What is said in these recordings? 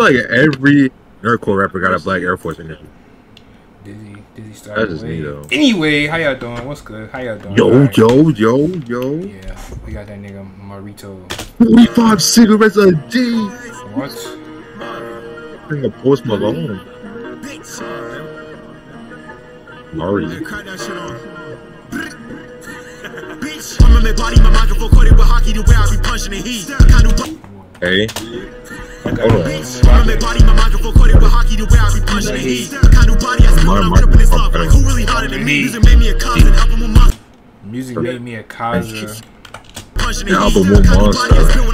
like every nerdcore rapper got a black Air Force in there. Dizzy started. That's just me though. Anyway, how y'all doing? What's good? How y'all doing? Yo. Right. Yeah, we got that nigga Marito. 45 cigarettes a day. What? Bring a Post Malone. Mari. Hey. Hold on. Music made me a causer. The album one monster.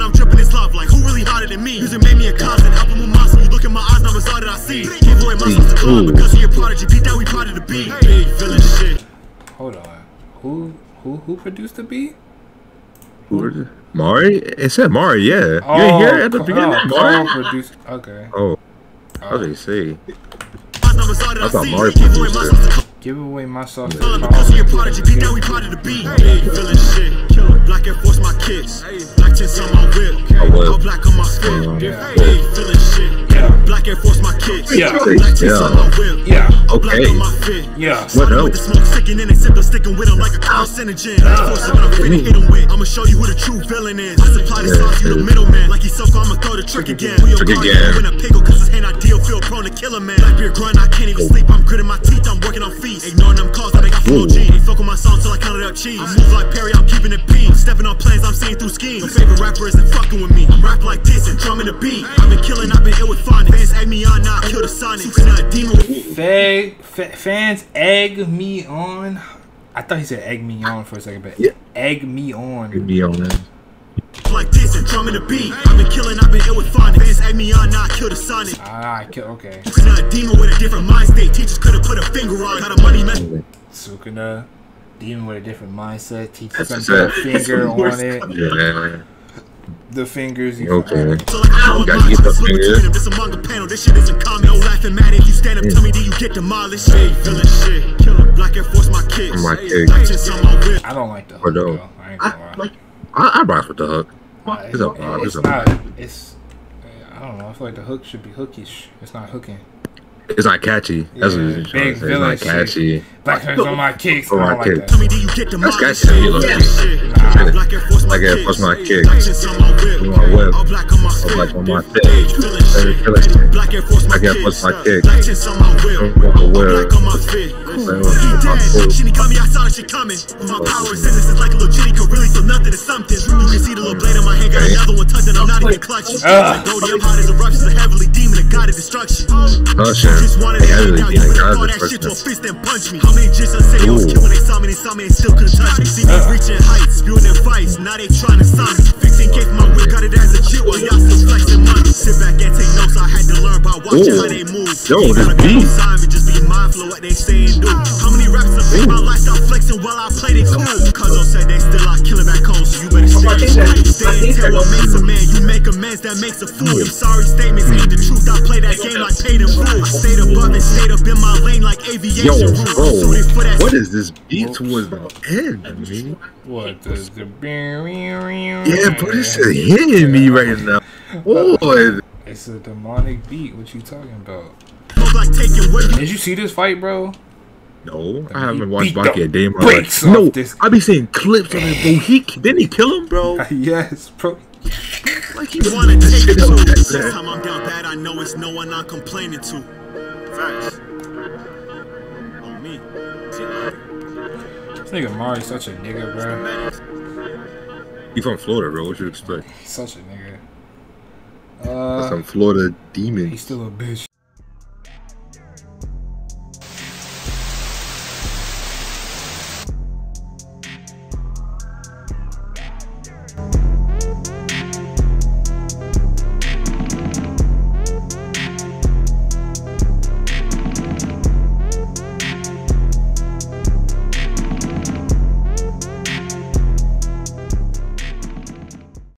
Hold on. Who produced the beat? Mari? It said Mari, yeah. Oh, you ain't hear it at the beginning? Mari? Produced. Okay. Oh. How they say? I thought Mari produced it. Give away my sauce. Black Air Force my kicks, black tints on my whip, all black on my fit. Feeling shit. Black Air Force my kicks, black tints on my whip, all black on my fit. What else? With the smoke sticking in it, simple sticking with them like a carcinogen. I'ma show you who the true villain is. I supply the sauce, you the middleman. Like he's so far, I'ma throw the trick again. Trick again. In a pickle, cause his hand ideal, feel prone to kill a man. Blackbeard grind, I can't even sleep. I'm gritting my teeth, I'm working on feet. Ignoring them calls, that I got full G. Ain't fuck with my song till I counted up cheese. I move like Perry, I'm keeping it P. Stepping on planes, I'm seeing through schemes. Your favorite rapper isn't fucking with me. I'm rapping like this and drumming the beat. I've been killing, I've been ill with fun. Fans egg me on, now I kill the Sonics. A demon with fans egg me on. I thought he said egg me on for a second, but egg me on. Egg me on, man. Like this and drumming the beat. I've been killing, I've been ill with fun. Fans egg me on, now I kill the Sonic. Okay. Sukuna, a demon with a different mind state. Teachers couldn't put a finger on. Got a money man. Sukuna, demon with a different mindset. Teachers couldn't put a finger on it. Yeah. The fingers. Okay. So like I gotta get the fingers. This among a panel. This shit isn't common. No laughing mad if you stand up. Tell me, do you get demolished? Feeling shit. Black Air Force my kicks. I don't like the hook though. I ain't gonna lie. I rock with the hook. It's not. It's. I don't know. I feel like the hook should be hookish. It's not hooking. It's not catchy. That's what you're trying to say. It's not catchy. Black hands on my kicks. On my kicks. That's catchy. Black Air Force my kicks. On my whip. All black on my face. Black Air Force my kicks. Black tints on my whip. All black on my fit. She got me outside, she coming. My power is innocent like a little Jenny could really feel nothing to something. You can see the little blade in my hand, got another one tucked and I'm not even clutching. Like Goldie, I'm hot as eruptions, a heavily demon, a god of destruction. Just wanted to hang out, you would've throw that shit to a fist and punch me. How many jits I say it was killed when they saw me and still couldn't touch me. See me reaching heights, spewing their fights, now they trying to stop me. 15K for my whip, got it as a chip while y'all still flexing money. Sit back and take notes, I had to learn by watching how they move. Yo, this beat. Just be mindful of what they say and do. How many raps have made my lifestyle flexing while I play they cool? Cuz don't say they still out killing back home, so you better stay and tell what makes a man. You make amends, that makes a fool. Them sorry statements ain't the truth. I play that game like paid in full. I stayed above and stayed up in my lane like aviation rules. Bro, what is this beat towards the end, man? What the Yeah, bro, this is hitting me right now. Boy. It's a demonic beat. What you talking about? Like did you see this fight, bro? No, I haven't watched Baki a day in my life. No, I be seeing clips of it, bro. Didn't he kill him, bro? Yes, bro. Like he wanted to take it to. Next time I'm down bad, I know it's no one I'm complaining to. Facts. On me. This nigga Mari's such a nigga, bro. He from Florida, bro. What you expect? He's such a nigga. Some Florida demon. He's still a bitch.